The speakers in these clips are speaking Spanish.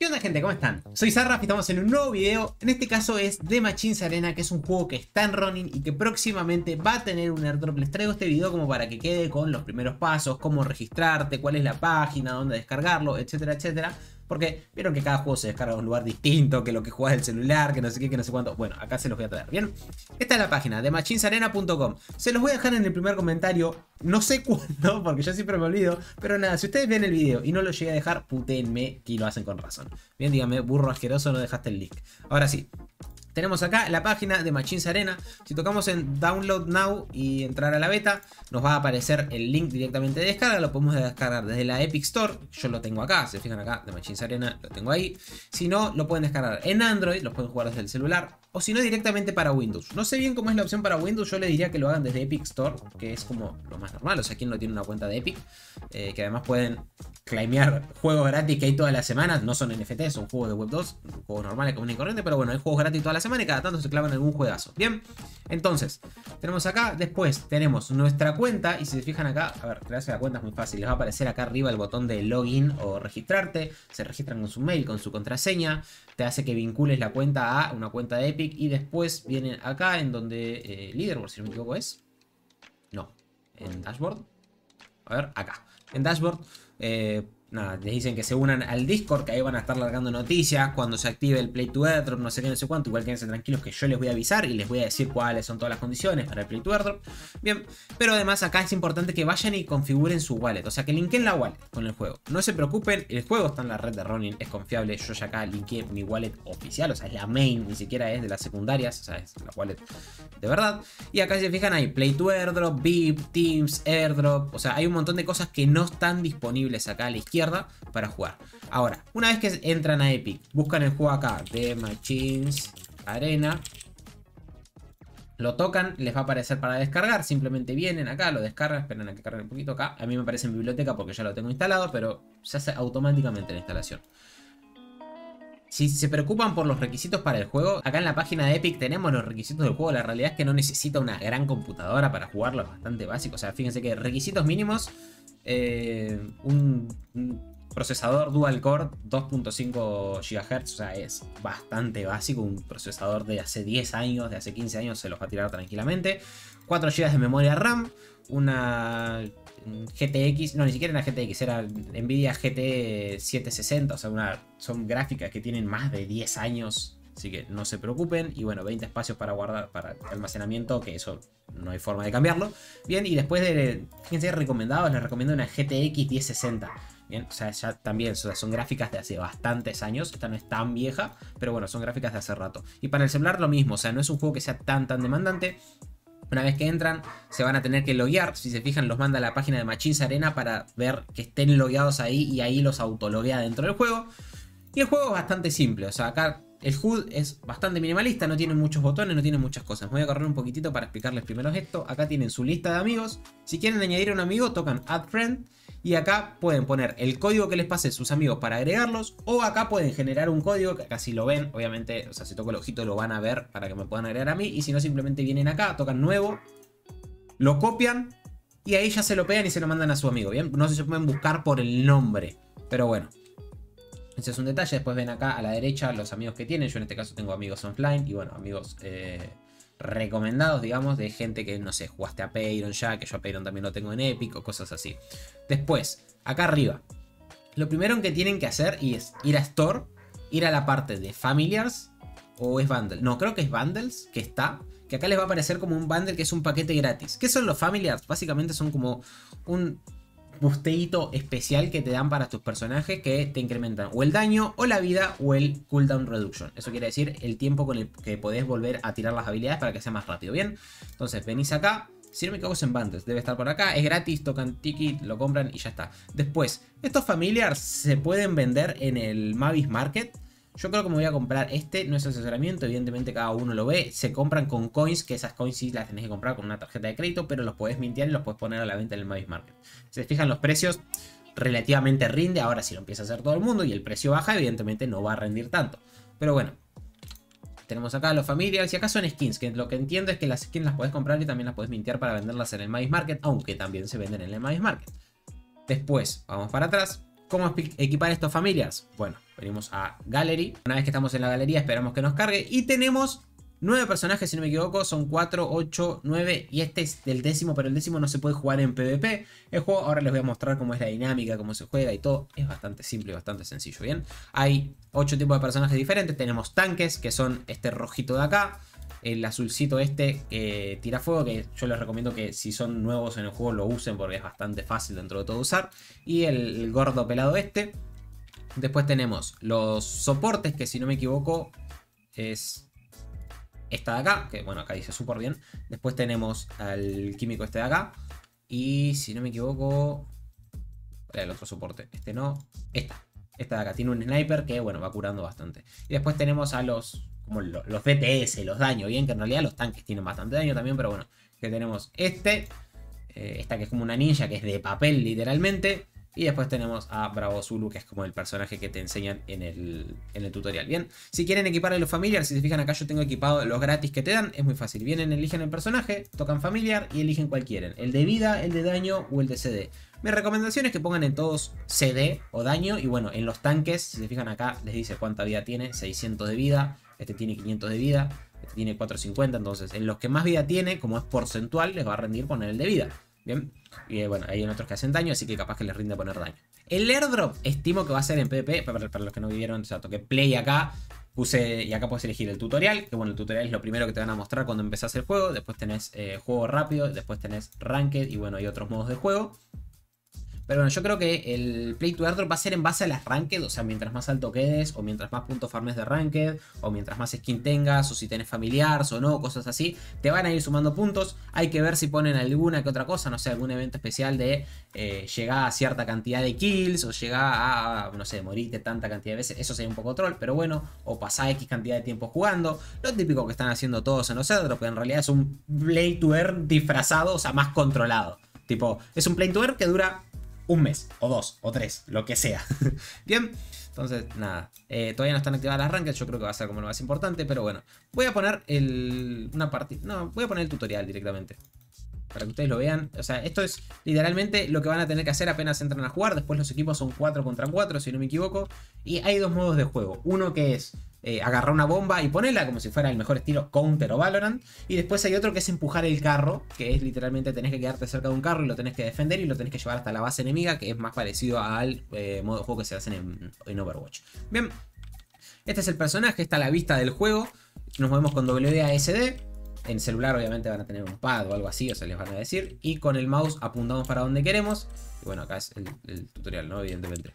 ¿Qué onda, gente? ¿Cómo están? Soy Sarraf y estamos en un nuevo video. En este caso es The Machines Arena, que es un juego que está en running y que próximamente va a tener un airdrop. Les traigo este video como para que quede con los primeros pasos, cómo registrarte, cuál es la página, dónde descargarlo, etcétera, etcétera. Porque vieron que cada juego se descarga en un lugar distinto, que lo que jugás del celular, que no sé qué, que no sé cuánto. Bueno, acá se los voy a traer, ¿bien? Esta es la página, themachinesarena.com. Se los voy a dejar en el primer comentario. No sé cuándo, porque yo siempre me olvido. Pero nada, si ustedes ven el video y no lo llegué a dejar, putéenme que lo hacen con razón. Bien, dígame, burro asqueroso, no dejaste el link. Ahora sí. Tenemos acá la página de Machines Arena. Si tocamos en Download Now y entrar a la beta, nos va a aparecer el link directamente de descarga. Lo podemos descargar desde la Epic Store. Yo lo tengo acá, se fijan acá, de Machines Arena, lo tengo ahí. Si no, lo pueden descargar en Android, lo pueden jugar desde el celular. O si no, directamente para Windows. No sé bien cómo es la opción para Windows, yo les diría que lo hagan desde Epic Store, que es como lo más normal. O sea, quien no tiene una cuenta de Epic, que además pueden claimear juegos gratis que hay todas las semanas. No son NFT, son juegos de Web 2, juegos normales, común y corriente, pero bueno, hay juegos gratis todas las semanas y cada tanto se clavan algún juegazo. Bien, entonces, tenemos acá, después tenemos nuestra cuenta y si se fijan acá, a ver, crearse la cuenta es muy fácil. Les va a aparecer acá arriba el botón de login o registrarte. Se registran con su mail, con su contraseña. Te hace que vincules la cuenta a una cuenta de Epic y después vienen acá en donde Leaderboard, si no me equivoco, es. No, en Dashboard. A ver, acá. En Dashboard, nada, les dicen que se unan al Discord, que ahí van a estar largando noticias cuando se active el Play to Airdrop, no sé qué, no sé cuánto. Igual quédense tranquilos que yo les voy a avisar y les voy a decir cuáles son todas las condiciones para el Play to Airdrop. Bien, pero además acá es importante que vayan y configuren su wallet, o sea que linken la wallet con el juego. No se preocupen, el juego está en la red de Ronin, es confiable. Yo ya acá linké mi wallet oficial, o sea es la main, ni siquiera es de las secundarias, o sea es la wallet de verdad. Y acá si se fijan hay Play to Airdrop, VIP, Teams, Airdrop, o sea hay un montón de cosas que no están disponibles acá a la izquierda para jugar. Ahora, una vez que entran a Epic, buscan el juego acá de Machines Arena, lo tocan, les va a aparecer para descargar. Simplemente vienen acá, lo descargan, esperan a que cargue un poquito acá. A mí me aparece en biblioteca porque ya lo tengo instalado, pero se hace automáticamente la instalación. Si se preocupan por los requisitos para el juego, acá en la página de Epic tenemos los requisitos del juego. La realidad es que no necesita una gran computadora para jugarlo, es bastante básico. O sea, fíjense que requisitos mínimos, un procesador dual core 2.5 GHz, o sea, es bastante básico. Un procesador de hace 10 años, de hace 15 años se los va a tirar tranquilamente. 4 GB de memoria RAM, una GTX, no, ni siquiera una GTX, era Nvidia GT 760, o sea, son gráficas que tienen más de 10 años, así que no se preocupen. Y bueno, 20 espacios para guardar, para almacenamiento, que eso no hay forma de cambiarlo. Bien, y después de, fíjense, recomendados, les recomiendo una GTX 1060. Bien, o sea, ya también, o sea, son gráficas de hace bastantes años. Esta no es tan vieja, pero bueno, son gráficas de hace rato. Y para el celular lo mismo, o sea, no es un juego que sea tan demandante. Una vez que entran, se van a tener que loguear. Si se fijan, los manda a la página de Machines Arena para ver que estén logueados ahí y ahí los autologuea dentro del juego. Y el juego es bastante simple, o sea, acá el HUD es bastante minimalista, no tiene muchos botones, no tiene muchas cosas. Me voy a correr un poquitito para explicarles primero esto. Acá tienen su lista de amigos. Si quieren añadir a un amigo, tocan Add Friend. Y acá pueden poner el código que les pase sus amigos para agregarlos. O acá pueden generar un código, que acá si lo ven, obviamente, o sea, si toco el ojito lo van a ver para que me puedan agregar a mí. Y si no, simplemente vienen acá, tocan nuevo, lo copian y ahí ya se lo pegan y se lo mandan a su amigo, ¿bien? No sé si se pueden buscar por el nombre, pero bueno. Ese es un detalle. Después ven acá a la derecha los amigos que tienen. Yo en este caso tengo amigos offline y bueno, amigos recomendados, digamos, de gente que, no sé, jugaste a Payron ya, que yo a Payron también lo tengo en Epic o cosas así. Después, acá arriba, lo primero que tienen que hacer es ir a Store, ir a la parte de Familiars, o es Bundle, no, creo que es Bundles, que está, que acá les va a aparecer como un bundle que es un paquete gratis. ¿Qué son los Familiars? Básicamente son como un busteíto especial que te dan para tus personajes que te incrementan o el daño o la vida o el cooldown reduction. Eso quiere decir el tiempo con el que podés volver a tirar las habilidades para que sea más rápido. Bien, entonces venís acá. Si no me equivoco es en Bundles, debe estar por acá. Es gratis, tocan ticket, lo compran y ya está. Después, estos Familiars se pueden vender en el Mavis Market. Yo creo que me voy a comprar este, no es asesoramiento, evidentemente cada uno lo ve. Se compran con coins, que esas coins sí las tenés que comprar con una tarjeta de crédito, pero los podés mintear y los podés poner a la venta en el Mavis Market. Si se fijan los precios, relativamente rinde. Ahora si lo empieza a hacer todo el mundo y el precio baja, evidentemente no va a rendir tanto. Pero bueno, tenemos acá los Familiars y acá son skins, que lo que entiendo es que las skins las podés comprar y también las podés mintear para venderlas en el Mavis Market, aunque también se venden en el Mavis Market. Después, vamos para atrás. ¿Cómo equipar estos familiars? Bueno, venimos a Gallery. Una vez que estamos en la galería esperamos que nos cargue. Y tenemos 9 personajes, si no me equivoco. Son 4, 8, 9. Y este es del 10º, pero el 10º no se puede jugar en PvP. El juego, ahora les voy a mostrar cómo es la dinámica, cómo se juega y todo. Es bastante simple y bastante sencillo, ¿bien? Hay 8 tipos de personajes diferentes. Tenemos tanques, que son este rojito de acá. El azulcito este que tira fuego, que yo les recomiendo que si son nuevos en el juego lo usen porque es bastante fácil dentro de todo usar. Y el gordo pelado este. Después tenemos los soportes, que si no me equivoco es esta de acá, que bueno, acá dice súper bien. Después tenemos al químico este de acá. Y si no me equivoco, el otro soporte, este no, esta de acá tiene un sniper que bueno, va curando bastante. Y después tenemos a los como los DPS, los daños, bien, que en realidad los tanques tienen bastante daño también, pero bueno, que tenemos esta que es como una ninja, que es de papel literalmente. Y después tenemos a Bravo Zulu, que es como el personaje que te enseñan en el tutorial. Bien, si quieren equipar a los familiar, si se fijan acá yo tengo equipado los gratis que te dan. Es muy fácil, vienen, eligen el personaje, tocan familiar y eligen cuál quieren. El de vida, el de daño o el de CD. Mi recomendación es que pongan en todos CD o daño. Y bueno, en los tanques, si se fijan acá, les dice cuánta vida tiene. 600 de vida, este tiene 500 de vida, este tiene 450. Entonces, en los que más vida tiene, como es porcentual, les va a rendir poner el de vida. Bien, y bueno, hay otros que hacen daño, así que capaz que les rinde poner daño. El airdrop estimo que va a ser en PvP, para los que no vivieron, o sea, toqué play acá, puse, y acá puedes elegir el tutorial, que bueno, el tutorial es lo primero que te van a mostrar cuando empezás el juego. Después tenés juego rápido, después tenés ranked y bueno, hay otros modos de juego. Pero bueno, yo creo que el Play to Airdrop va a ser en base a las ranked, o sea, mientras más alto quedes, o mientras más puntos farmes de ranked, o mientras más skin tengas, o si tenés familiares o no, cosas así, te van a ir sumando puntos. Hay que ver si ponen alguna que otra cosa, no sé, algún evento especial de llegar a cierta cantidad de kills, o llegar a, no sé, morirte tanta cantidad de veces. Eso sería un poco troll, pero bueno, o pasar X cantidad de tiempo jugando. Lo típico que están haciendo todos en los airdrops, que en realidad es un Play to Earn disfrazado, o sea, más controlado. Tipo, es un Play to Earn que dura un mes, o 2, o 3, lo que sea. Bien, entonces nada, todavía no están activadas las rankings, yo creo que va a ser como lo más importante, pero bueno, voy a poner una partida, no, voy a poner el tutorial directamente, para que ustedes lo vean. O sea, esto es literalmente lo que van a tener que hacer apenas entran a jugar. Después los equipos son 4 contra 4, si no me equivoco, y hay dos modos de juego, uno que es agarrar una bomba y ponerla como si fuera el mejor estilo Counter o Valorant. Y después hay otro que es empujar el carro, que es literalmente tenés que quedarte cerca de un carro y lo tenés que defender y lo tenés que llevar hasta la base enemiga, que es más parecido al modo de juego que se hacen en Overwatch. Bien, este es el personaje, está a la vista del juego. Nos movemos con WASD. En celular obviamente van a tener un pad o algo así, o sea, les van a decir. Y con el mouse apuntamos para donde queremos. Y bueno, acá es el tutorial, ¿no? Evidentemente.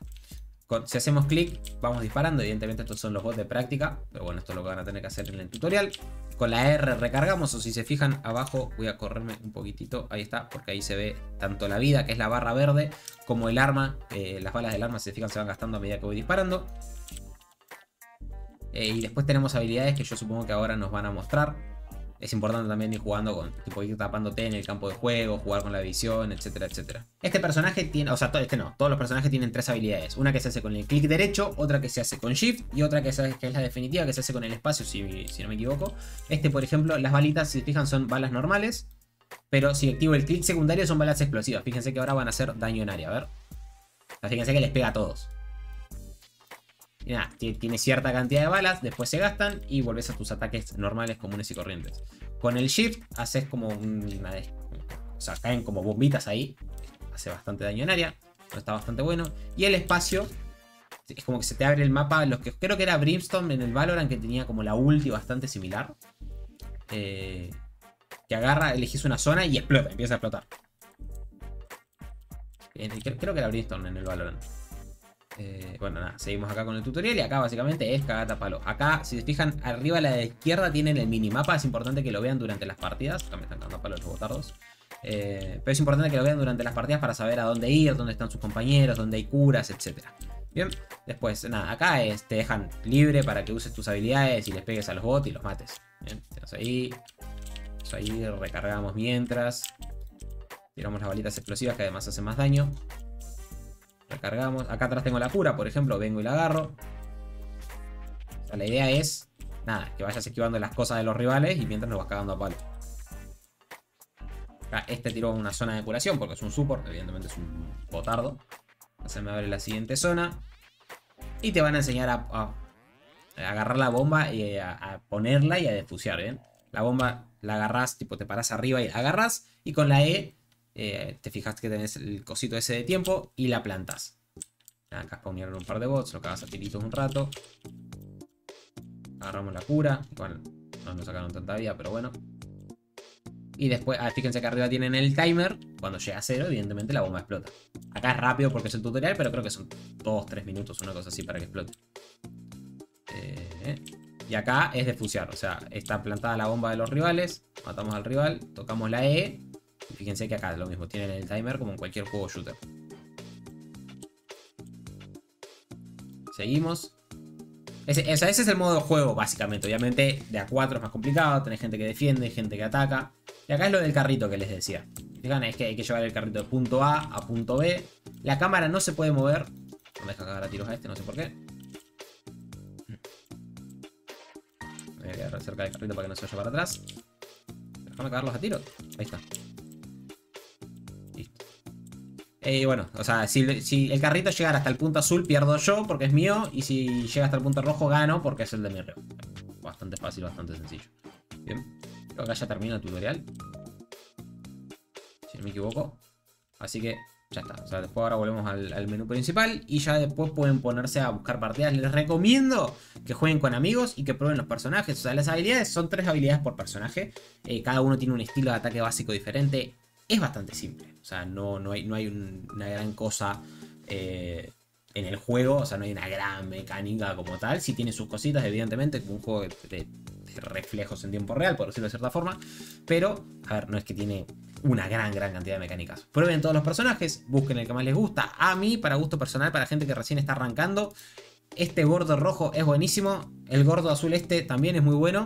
Si hacemos clic, vamos disparando. Evidentemente estos son los bots de práctica, pero bueno, esto es lo que van a tener que hacer en el tutorial. Con la R recargamos, o si se fijan abajo, voy a correrme un poquitito. Ahí está, porque ahí se ve tanto la vida, que es la barra verde, como el arma. Las balas del arma, si se fijan, se van gastando a medida que voy disparando. Y después tenemos habilidades que yo supongo que ahora nos van a mostrar. Es importante también ir jugando con, tipo, ir tapándote en el campo de juego, jugar con la visión, etcétera, etcétera. Este personaje tiene, o sea, todos los personajes tienen 3 habilidades. Una que se hace con el clic derecho, otra que se hace con shift y otra que es la definitiva, que se hace con el espacio, si no me equivoco. Por ejemplo, las balitas, si se fijan, son balas normales, pero si activo el clic secundario son balas explosivas. Fíjense que ahora van a hacer daño en área, a ver. O sea, fíjense que les pega a todos. Y nada, tiene cierta cantidad de balas, después se gastan y volvés a tus ataques normales, comunes y corrientes. Con el shift haces como o sea, caen como bombitas ahí. Hace bastante daño en área, está bastante bueno. Y el espacio es como que se te abre el mapa. Los que creo que era Brimstone en el Valorant, que tenía como la ulti bastante similar. Que agarra, elegís una zona y explota, empieza a explotar. Creo que era Brimstone en el Valorant. Bueno, nada, seguimos acá con el tutorial y acá básicamente es cagata palo. Acá, si se fijan, arriba a la izquierda tienen el minimapa. Es importante que lo vean durante las partidas. Acá me están cagando palo los botardos. Pero es importante que lo vean durante las partidas para saber a dónde ir, dónde están sus compañeros, dónde hay curas, etc. Bien, después, nada, acá te dejan libre para que uses tus habilidades y les pegues a los bots y los mates. Bien, ahí recargamos mientras. Tiramos las balitas explosivas que además hacen más daño. Recargamos. Acá atrás tengo la cura, por ejemplo. Vengo y la agarro. O sea, la idea es, nada, que vayas esquivando las cosas de los rivales y mientras nos vas cagando a palo. Acá tiró una zona de curación porque es un support. Evidentemente es un botardo. Se me abre la siguiente zona. Y te van a enseñar a agarrar la bomba y a ponerla y a defusear, ¿bien? La bomba la agarras, tipo te paras arriba y la agarras. Y con la E te fijas que tenés el cosito ese de tiempo y la plantas. Acá spawnearon un par de bots, lo cagas a tiritos un rato. Agarramos la cura. Bueno, no nos sacaron tanta vida, pero bueno. Y después, fíjense que arriba tienen el timer. Cuando llega a 0, evidentemente la bomba explota. Acá es rápido porque es el tutorial, pero creo que son 2-3 minutos, una cosa así para que explote. Y acá es defusear, o sea, está plantada la bomba de los rivales. Matamos al rival, tocamos la E. Y fíjense que acá es lo mismo, tienen el timer como en cualquier juego shooter. Seguimos. Ese es el modo de juego, básicamente. Obviamente, de a 4 es más complicado. Tenés gente que defiende, gente que ataca. Y acá es lo del carrito que les decía. Fijan, es que hay que llevar el carrito de punto A a punto B. La cámara no se puede mover. No me deja cagar a tiros a este, no sé por qué. Voy a quedar cerca del carrito para que no se vaya para atrás. Déjame cagarlos a tiros. Ahí está. Listo. Bueno, o sea, si el carrito llegara hasta el punto azul, pierdo yo porque es mío. Y si llega hasta el punto rojo, gano porque es el de mi reo. Bastante fácil, bastante sencillo. Bien. Creo que acá ya termina el tutorial. Si no me equivoco. Así que ya está. O sea, después ahora volvemos al menú principal. Y ya después pueden ponerse a buscar partidas. Les recomiendo que jueguen con amigos y que prueben los personajes. O sea, las habilidades son 3 habilidades por personaje. Cada uno tiene un estilo de ataque básico diferente. Es bastante simple. O sea, no hay una gran cosa en el juego. O sea, no hay una gran mecánica como tal. Sí tiene sus cositas, evidentemente, como un juego de reflejos en tiempo real, por decirlo de cierta forma. Pero, a ver, no es que tiene una gran cantidad de mecánicas. Prueben todos los personajes, busquen el que más les gusta. A mí, para gusto personal, para gente que recién está arrancando, este gordo rojo es buenísimo. El gordo azul este también es muy bueno.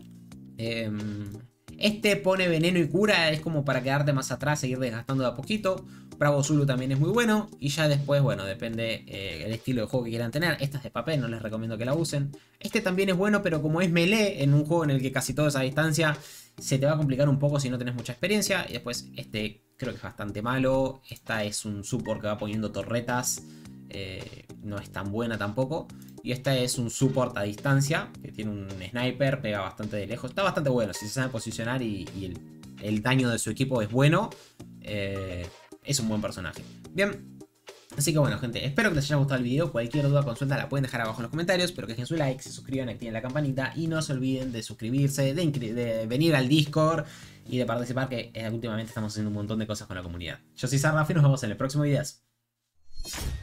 Este pone veneno y cura, es como para quedarte más atrás, seguir desgastando de a poquito. Bravo Zulu también es muy bueno. Y ya después, bueno, depende el estilo de juego que quieran tener. Esta es de papel, no les recomiendo que la usen. Este también es bueno, pero como es melee, en un juego en el que casi todo es a distancia, se te va a complicar un poco si no tenés mucha experiencia. Y después este creo que es bastante malo. Esta es un support que va poniendo torretas. No es tan buena tampoco. Y esta es un support a distancia, que tiene un sniper, pega bastante de lejos. Está bastante bueno, si se sabe posicionar y el daño de su equipo es bueno. Es un buen personaje. Bien, así que bueno, gente, espero que les haya gustado el video. Cualquier duda o consulta la pueden dejar abajo en los comentarios. Espero que dejen su like, se suscriban, activen la campanita. Y no se olviden de suscribirse, de venir al Discord y de participar, que últimamente estamos haciendo un montón de cosas con la comunidad. Yo soy Sarraf y nos vemos en el próximo video.